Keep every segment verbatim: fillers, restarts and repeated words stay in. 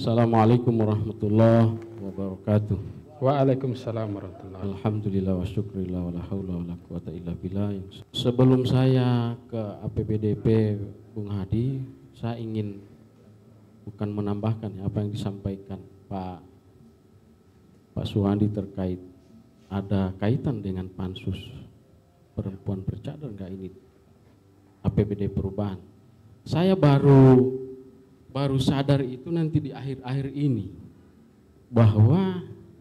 Assalamualaikum warahmatullahi wabarakatuh. Waalaikumsalam warahmatullahi wabarakatuh. Alhamdulillah wa syukrillah wa la haula wa la quwata illa billah. Sebelum saya ke A P B D P Bung Hadi, saya ingin bukan menambahkan ya, apa yang disampaikan Pak Pak Suhandi terkait ada kaitan dengan pansus perempuan bercadar enggak ini A P B D perubahan. Saya baru baru sadar itu nanti di akhir-akhir ini bahwa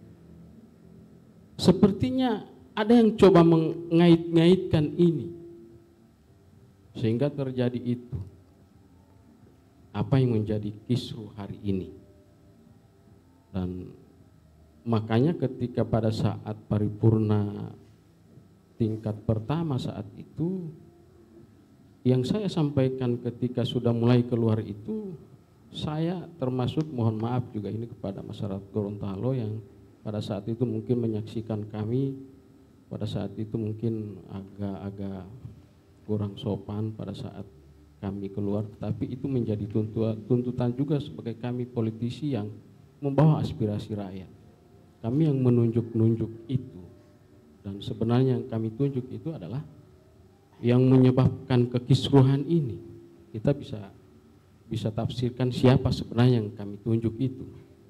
sepertinya ada yang coba mengait-ngaitkan ini sehingga terjadi itu. Apa yang menjadi kisruh hari ini. Dan makanya ketika pada saat paripurna tingkat pertama saat itu, yang saya sampaikan ketika sudah mulai keluar itu, saya termasuk mohon maaf juga ini kepada masyarakat Gorontalo yang pada saat itu mungkin menyaksikan kami, pada saat itu mungkin agak-agak kurang sopan pada saat kami keluar, tapi itu menjadi tuntutan juga sebagai kami politisi yang membawa aspirasi rakyat. Kami yang menunjuk-nunjuk itu, dan sebenarnya yang kami tunjuk itu adalah yang menyebabkan kekisruhan ini. Kita bisa bisa tafsirkan siapa sebenarnya yang kami tunjuk itu.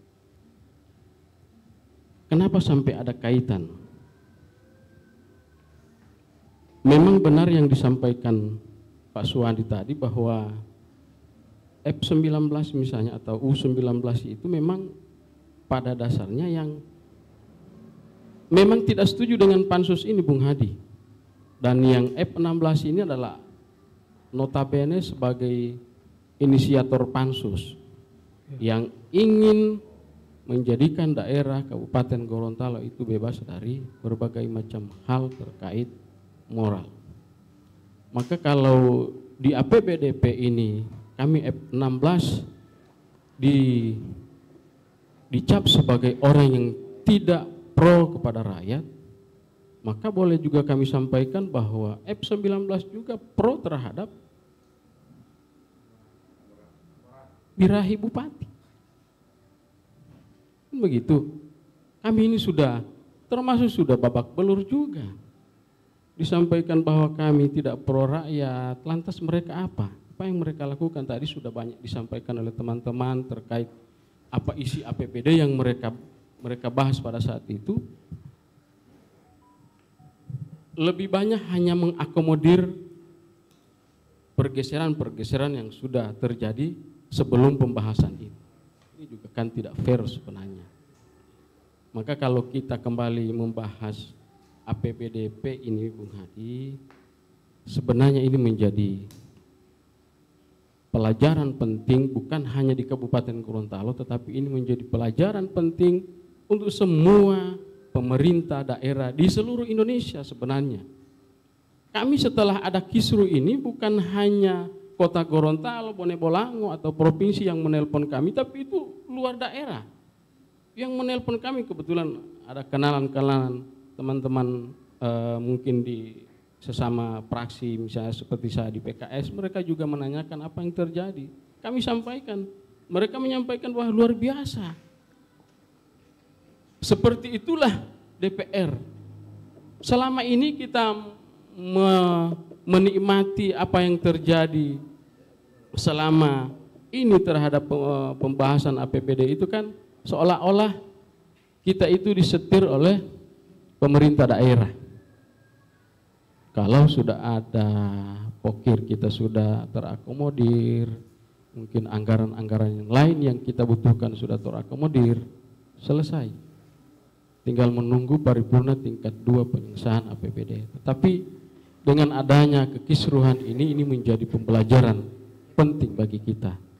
Kenapa sampai ada kaitan? Memang benar yang disampaikan Pak Suhandi tadi bahwa F sembilan belas misalnya atau U sembilan belas itu memang pada dasarnya yang memang tidak setuju dengan pansus ini Bung Hadi. Dan yang F enam belas ini adalah notabene sebagai inisiator pansus yang ingin menjadikan daerah Kabupaten Gorontalo itu bebas dari berbagai macam hal terkait moral. Maka kalau di A P B D P ini kami F enam belas di, dicap sebagai orang yang tidak pro kepada rakyat, maka boleh juga kami sampaikan bahwa F sembilan belas juga pro terhadap birahi bupati. Begitu. Kami ini sudah termasuk sudah babak belur juga. Disampaikan bahwa kami tidak pro rakyat, lantas mereka apa? Apa yang mereka lakukan tadi sudah banyak disampaikan oleh teman-teman terkait apa isi A P B D yang mereka mereka bahas pada saat itu. Lebih banyak hanya mengakomodir pergeseran-pergeseran yang sudah terjadi sebelum pembahasan itu. Ini juga kan tidak fair sebenarnya. Maka kalau kita kembali membahas A P B D P ini Bung Hadi, sebenarnya ini menjadi pelajaran penting bukan hanya di Kabupaten Gorontalo, tetapi ini menjadi pelajaran penting untuk semua pemerintah daerah di seluruh Indonesia sebenarnya. Kami setelah ada kisruh ini bukan hanya Kota Gorontalo, Bone Bolango atau provinsi yang menelpon kami, tapi itu luar daerah yang menelpon kami. Kebetulan ada kenalan-kenalan teman-teman eh, mungkin di sesama praksi misalnya seperti saya di P K S, mereka juga menanyakan apa yang terjadi. Kami sampaikan, mereka menyampaikan bahwa luar biasa. Seperti itulah D P R. Selama ini kita me menikmati apa yang terjadi selama ini terhadap pembahasan A P B D itu kan seolah-olah kita itu disetir oleh pemerintah daerah. Kalau sudah ada pokir kita sudah terakomodir, mungkin anggaran-anggaran yang lain yang kita butuhkan sudah terakomodir, selesai. Tinggal menunggu paripurna tingkat dua pengesahan A P B D. Tetapi dengan adanya kekisruhan ini, ini menjadi pembelajaran penting bagi kita.